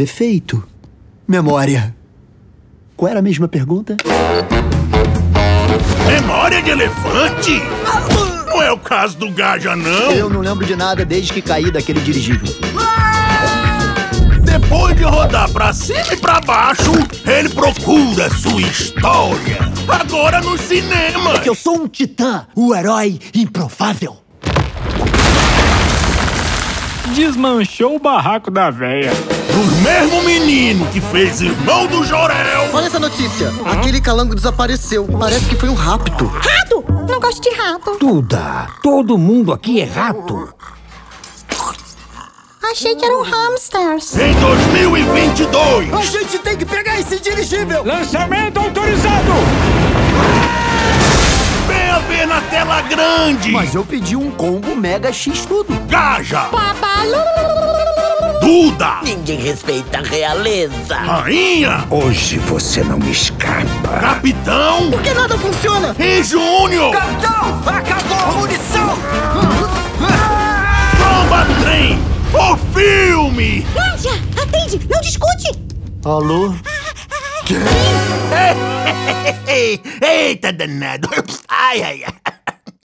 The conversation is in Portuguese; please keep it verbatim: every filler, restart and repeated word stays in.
Defeito. Memória. Qual era a mesma pergunta? Memória de elefante? Não é o caso do Gaja, não? Eu não lembro de nada desde que caí daquele dirigível. Depois de rodar pra cima e pra baixo, ele procura sua história. Agora no cinema. Porque eu sou um titã, o herói improvável. Desmanchou o barraco da véia. Dos mesmo menino que fez irmão do Jorel. Olha essa notícia. Aquele calango desapareceu. Parece que foi um rapto. Rato? Não gosto de rato. Duda, todo mundo aqui é rato. Achei que eram hamsters. Em dois mil e vinte e dois. A gente tem que pegar esse dirigível. Lançamento autorizado! Venha ver na tela grande. Mas eu pedi um combo Mega X tudo. Gaja. Babalu. Duda. Ninguém respeita a realeza. Rainha. Hoje você não me escapa. Capitão. Por que nada funciona? E Júnior. Capitão, acabou a munição. Tromba Trem. O filme. Gaja, atende, não discute. Alô? Eita danado. Ai, ai, ai.